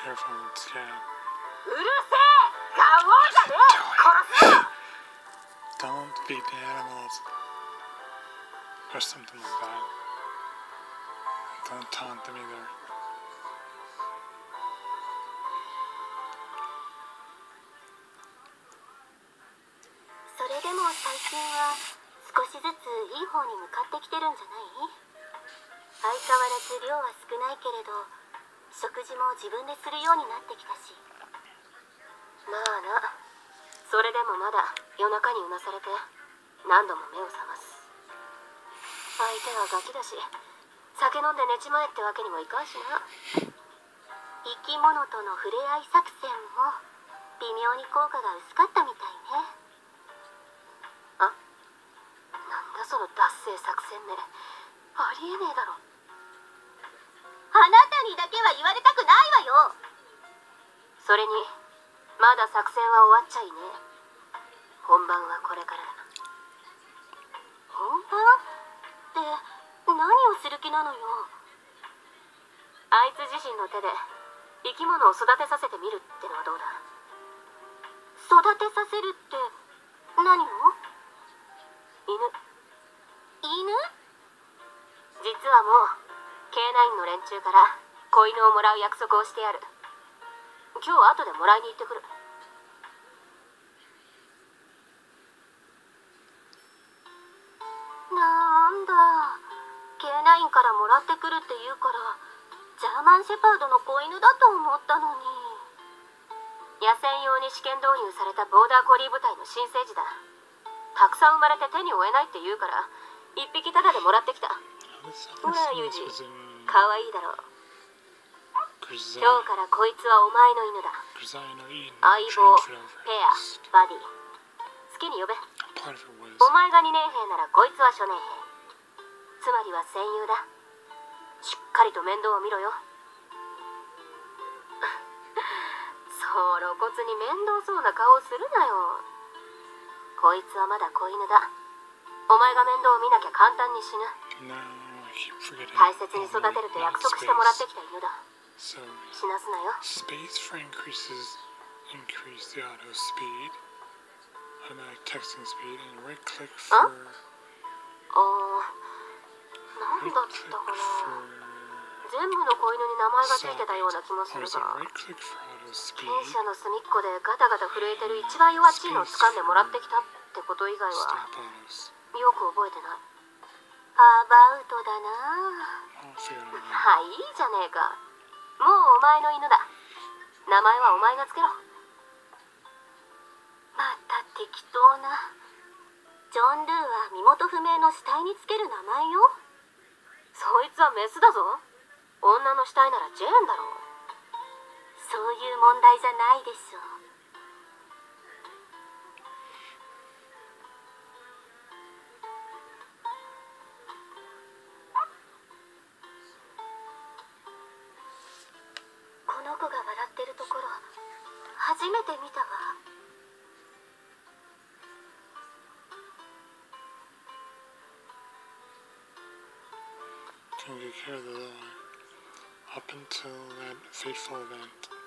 careful, it's scared. うるせえ、ガオーじゃねえ、殺すぞ。 Don't feed the animals. Or something like that. Don't taunt them either. それでも最近は少しずついい方に向かってきてるんじゃない？相変わらず量は少ないけれど食事も自分でするようになってきたし。まあな、それでもまだ夜中にうなされて何度も目を覚ます。相手はガキだし酒飲んで寝ちまえってわけにもいかんしな。生き物との触れ合い作戦も微妙に効果が薄かったみたいね。あ、なんだその達成作戦名、ありえねえだろ。あなたにだけは言われたくないわよ。それにまだ作戦は終わっちゃいねえ。本番はこれからだ。本番って何をする気なのよ。あいつ自身の手で生き物を育てさせてみるってのはどうだ。育てさせるって何を？犬。実はもうK9の連中から子犬をもらう約束をしてやる。今日後でもらいに行ってくる。なんだ、K9からもらってくるって言うからジャーマンシェパードの子犬だと思ったのに。野戦用に試験導入されたボーダーコリー部隊の新生児だ。たくさん生まれて手に負えないって言うから一匹タダでもらってきた。ほらユージ、かわいいだろう。今日からこいつはお前の犬だ。相棒、ペア、バディ、好きに呼べ。お前が2年兵ならこいつは初年兵、つまりは戦友だ。しっかりと面倒を見ろよ。そう露骨に面倒そうな顔をするなよ。こいつはまだ子犬だ。お前が面倒を見なきゃ簡単に死ぬ。大切に育てると約束してもらってきた犬だ。死なすなよ。 Space for increase the auto speed, automatic texting speed, and right click for. なんだったかな。全部の子犬に名前がついてたような気もするが。犬舎の隅っこでガタガタ震えてる一番弱っちいのを掴んでもらってきたってこと以外はよく覚えてない。アバウトだな。まあいいじゃねえか。もうお前の犬だ。名前はお前がつけろ。また適当な。ジョン・ドゥは身元不明の死体につける名前よ。そいつはメスだぞ。女の死体ならジェーンだろう。そういう問題じゃないでしょ。この子が笑ってるところ初めて見たわ。 Can take care of the law up until that fateful event.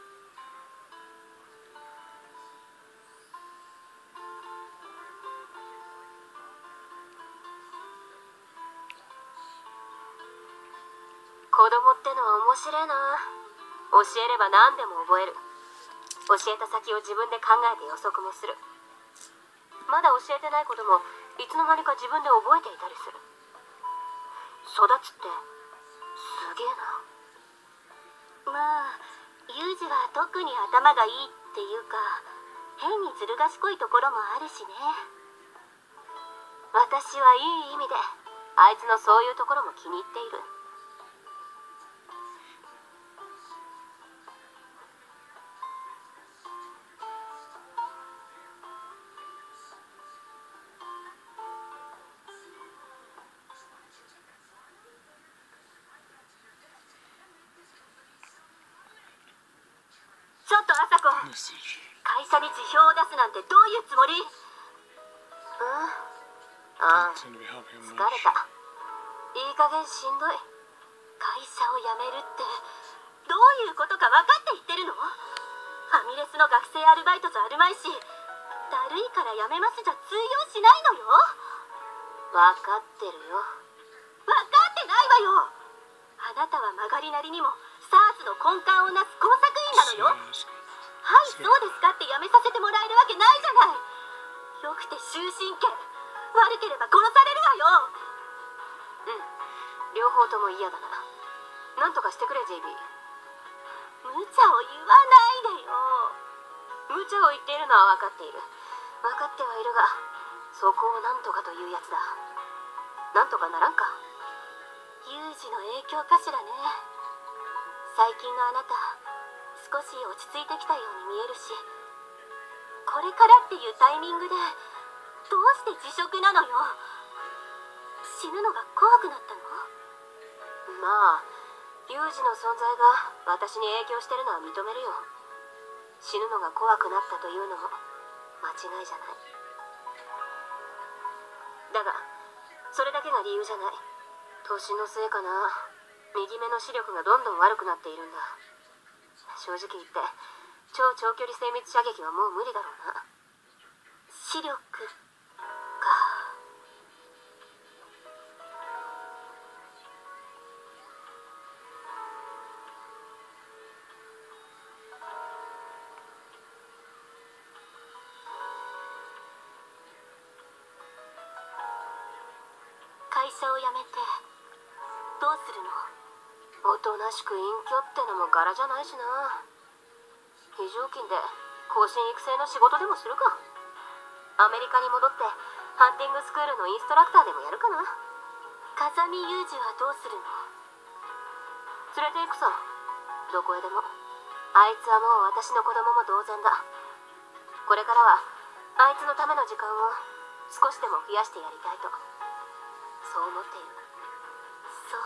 子供ってのは面白いな。教えれば何でも覚える。教えた先を自分で考えて予測もする。まだ教えてないこともいつの間にか自分で覚えていたりする。育つってすげえな。まあユージは特に頭がいいっていうか変にずる賢いところもあるしね。私はいい意味であいつのそういうところも気に入っている。ちょっと朝子、会社に辞表を出すなんてどういうつもり？ああ、疲れた。いい加減しんどい。会社を辞めるってどどういうことか分かって言ってるの？ファミレスの学生アルバイトじゃあるまいし、だるいからやめますじゃ通用しないのよ。分かってるよ。分かってないわよ。あなたは曲がりなりにも SARS の根幹をなす工作員なのよ。はい、そうですかってやめさせてもらえるわけないじゃない。よくて終身刑、悪ければ殺されるわよ。両方とも嫌だな。なんとかしてくれ JB。 無茶を言わないでよ。無茶を言っているのは分かっている。分かってはいるが、そこをなんとかというやつだ。なんとかならんか。有事の影響かしらね。最近のあなた、少し落ち着いてきたように見えるし、これからっていうタイミングでどうして辞職なのよ。死ぬのが怖くなったの？まあ有事の存在が私に影響してるのは認めるよ。死ぬのが怖くなったというのも間違いじゃない。だがそれだけが理由じゃない。年のせいかな。右目の視力がどんどん悪くなっているんだ。正直言って超長距離精密射撃はもう無理だろうな。視力か。会社を辞めてどうするの？おとなしく隠居ってのも柄じゃないしな。非常勤で後進育成の仕事でもするか。アメリカに戻ってハンティングスクールのインストラクターでもやるかな。風見雄二はどうするの？連れて行くさ、どこへでも。あいつはもう私の子供も同然だ。これからはあいつのための時間を少しでも増やしてやりたいと、そう思っている。そう。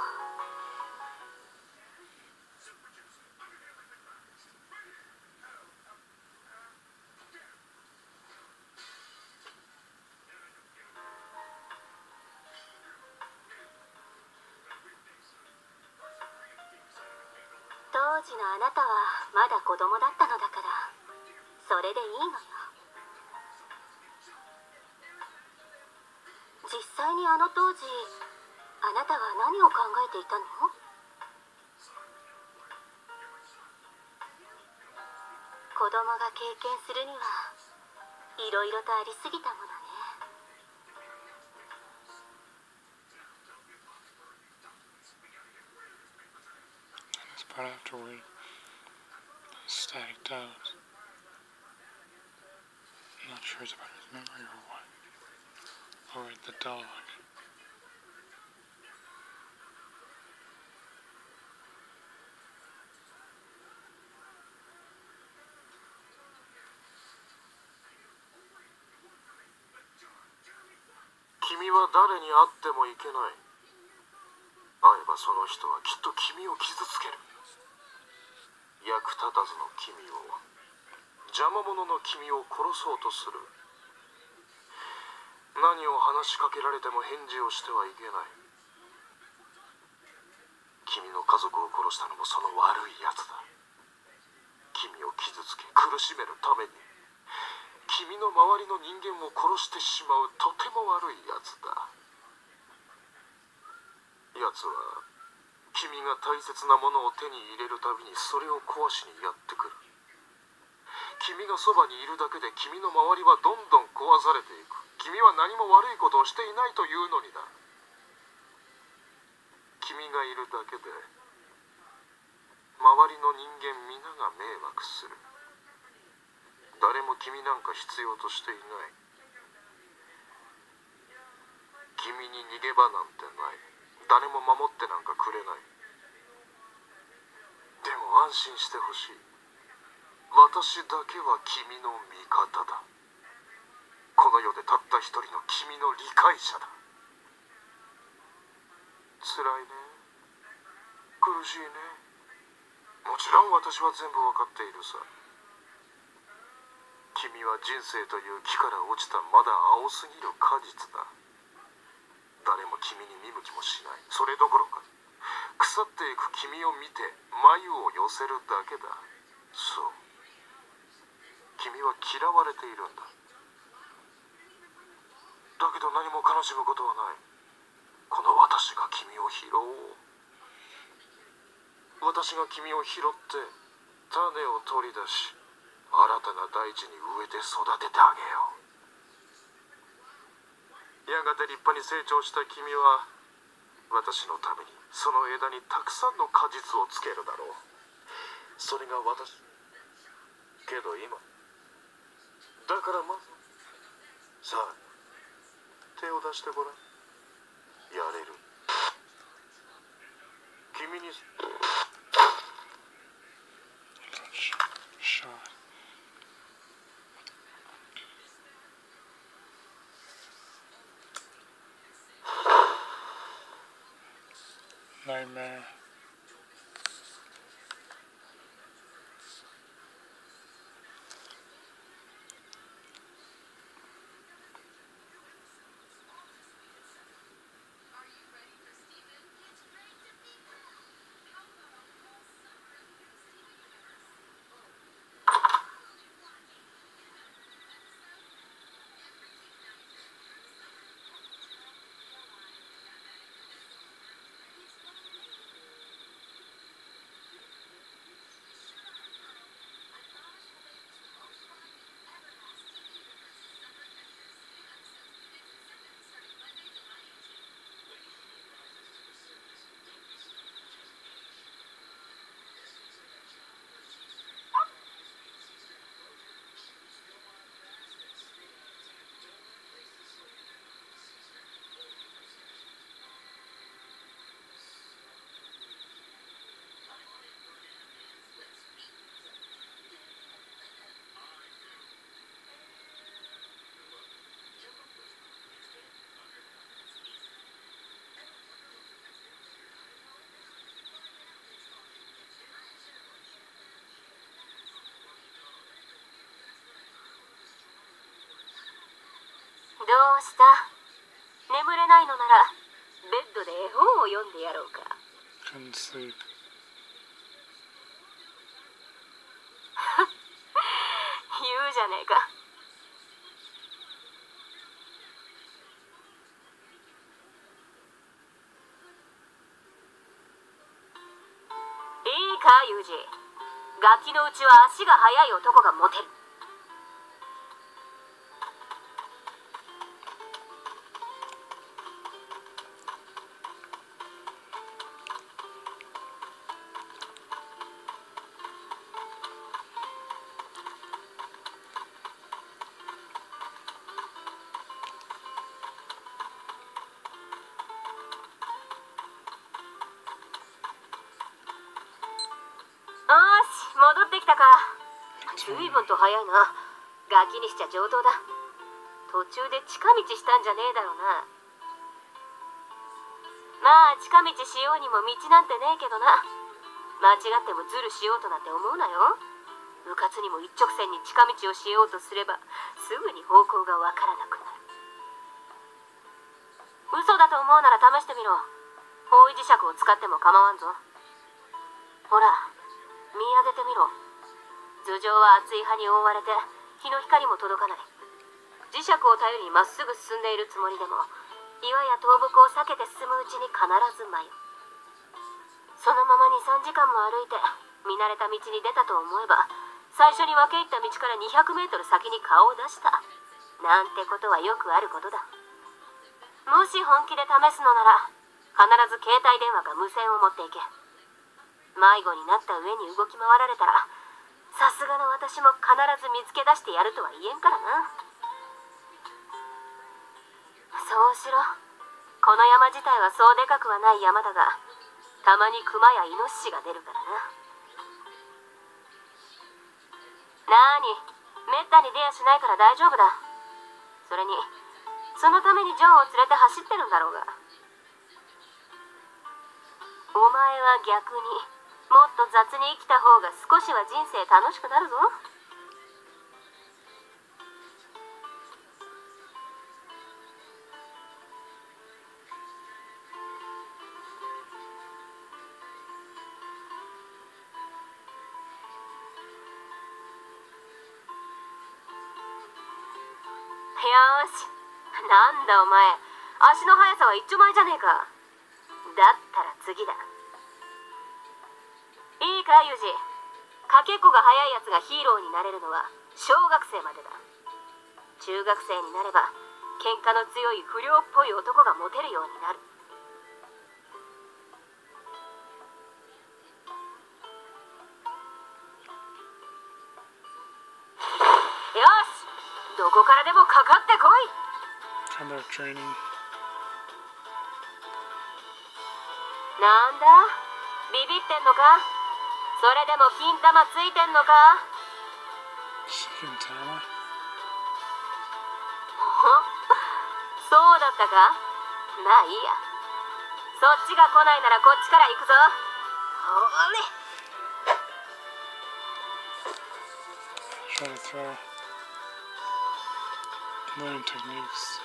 当時のあなたはまだ子供だったのだから、それでいいのよ。実際にあの当時、あなたは何を考えていたの？子供が経験するにはいろいろとありすぎたものね。 But afterward, static out. I'm not sure it's about his memory or what. Or the dog. Kimi は誰に会ってもいけない。会えばその人はきっと君を傷つける。役立たずの君を、邪魔者の君を殺そうとする。何を話しかけられても返事をしてはいけない。君の家族を殺したのもその悪いやつだ。君を傷つけ苦しめるために君の周りの人間を殺してしまうとても悪いやつだ。やつは君が大切なものを手に入れるたびにそれを壊しにやってくる。君がそばにいるだけで君の周りはどんどん壊されていく。君は何も悪いことをしていないというのにだ。君がいるだけで周りの人間皆が迷惑する。誰も君なんか必要としていない。君に逃げ場なんてない。誰も守ってなんかくれない。でも安心してほしい。私だけは君の味方だ。この世でたった一人の君の理解者だ。辛いね。苦しいね。もちろん私は全部わかっているさ。君は人生という木から落ちたまだ青すぎる果実だ。誰も君に見向きもしない。それどころか腐っていく君を見て眉を寄せるだけだ。そう、君は嫌われているんだ。だけど何も悲しむことはない。この私が君を拾おう。私が君を拾って種を取り出し、新たな大地に植えて育ててあげよう。やがて立派に成長した君は私のためにその枝にたくさんの果実をつけるだろう。それが私。けど今だからまずさあ手を出してごらん。やれる。君に Shot. Nightmare. どうした？眠れないのならベッドで絵本を読んでやろうか。 Couldn't sleep. 言うじゃねえか。いいかユージ、ガキのうちは足が速い男がモテる。戻ってきたか。随分と早いな。ガキにしちゃ上等だ。途中で近道したんじゃねえだろうな。まあ近道しようにも道なんてねえけどな。間違ってもズルしようとなんて思うなよ。うかつにも一直線に近道をしようとすればすぐに方向がわからなくなる。嘘だと思うなら試してみろ。方位磁石を使っても構わんぞ。ほら見上げてみろ。頭上は厚い葉に覆われて日の光も届かない。磁石を頼りにまっすぐ進んでいるつもりでも岩や倒木を避けて進むうちに必ず迷う。そのまま 2,3 時間も歩いて見慣れた道に出たと思えば最初に分け入った道から200メートル先に顔を出したなんてことはよくあることだ。もし本気で試すのなら必ず携帯電話か無線を持っていけ。迷子になった上に動き回られたらさすがの私も必ず見つけ出してやるとは言えんからな。そうしろ。この山自体はそうでかくはない山だがたまにクマやイノシシが出るからな。なーに、めったに出やしないから大丈夫だ。それにそのためにジョンを連れて走ってるんだろうが。お前は逆にもっと雑に生きた方が少しは人生楽しくなるぞ。 よし、なんだお前、足の速さは一丁前じゃねえか。だったら次だ。いいかユージ、かけっこが速いやつがヒーローになれるのは小学生までだ。中学生になれば喧嘩の強い不良っぽい男がモテるようになる。よし、どこからでもかかってこい。 Kind of training. なんだ、ビビってんのか。それでも金玉ついてんのか。 Quintana. そうだったか。まあいいや。そっちが来ないならこっちから行くぞ。ほれ。 Try to throw. Learn techniques.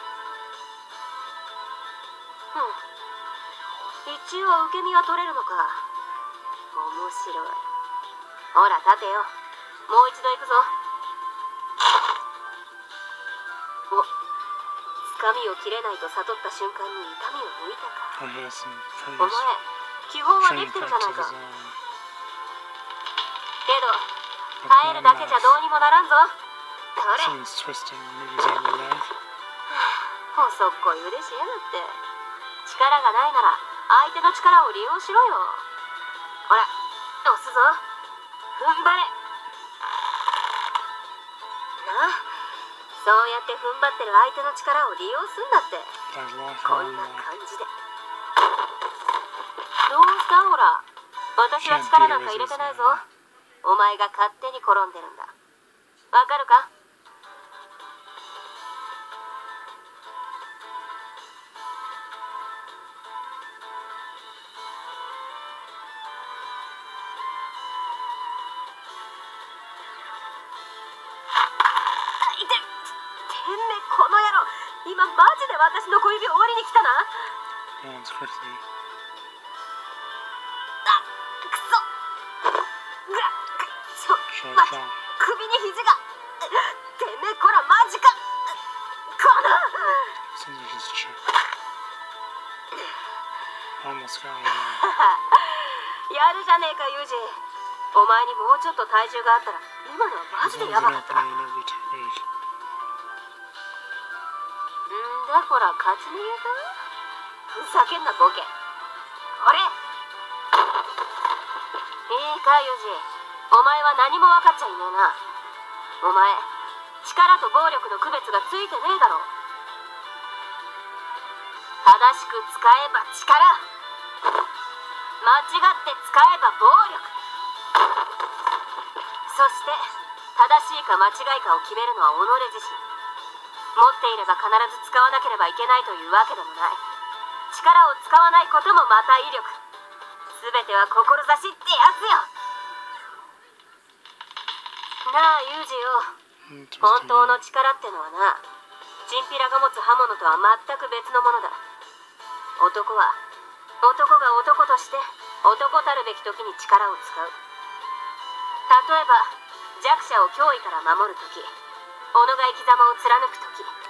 一応受け身は取れるのか。面白い。ほら立てよ。もう一度行くぞ。お、掴みを切れないと悟った瞬間に痛みを抜いたか。 Oh, he has some お前 previous 基本はで training きてるじゃない practices か。 on. けど耐えるだけじゃどうにもならんぞ。どれ。 Someone's twisting Miggy's other leg. 細っこい腕しやがって。力がないなら相手の力を利用しろよ。ほら押すぞ。踏ん張れ。なあ、そうやって踏ん張ってる相手の力を利用すんだって。 Like lock こ on んな lock. 感じで。どうしたほら。私は力なんか入れてないぞ。お前が勝手に転んでるんだ。わかるか。いて、てめえこの野郎、今マジで私の小指終わりに来たな。 Lands quickly. くそ。うわ、ちょ、 Short 待って、 drop. 首に肘が。てめえこらマジか。この。 Sounds like he's checked. Almost got it. やるじゃねえかユージ。お前にもうちょっと体重があったら今のはマ As ジ long で as や you're ばかっ not た。 putting in every technique. んだこら勝ち逃げか。ふざけんなボケ。これ。いいかユージ、お前は何も分かっちゃいねえな。お前力と暴力の区別がついてねえだろ。正しく使えば力、間違って使えば暴力。そして正しいか間違いかを決めるのは己自身。持っていれば必ず使わなければいけないというわけでもない。力を使わないこともまた威力。全ては志ってやつよ。なあユージよ、 本当の力ってのはな、チンピラが持つ刃物とは全く別のものだ。男は男が男として男たるべき時に力を使う。例えば弱者を脅威から守る時、己が生き様を貫く時、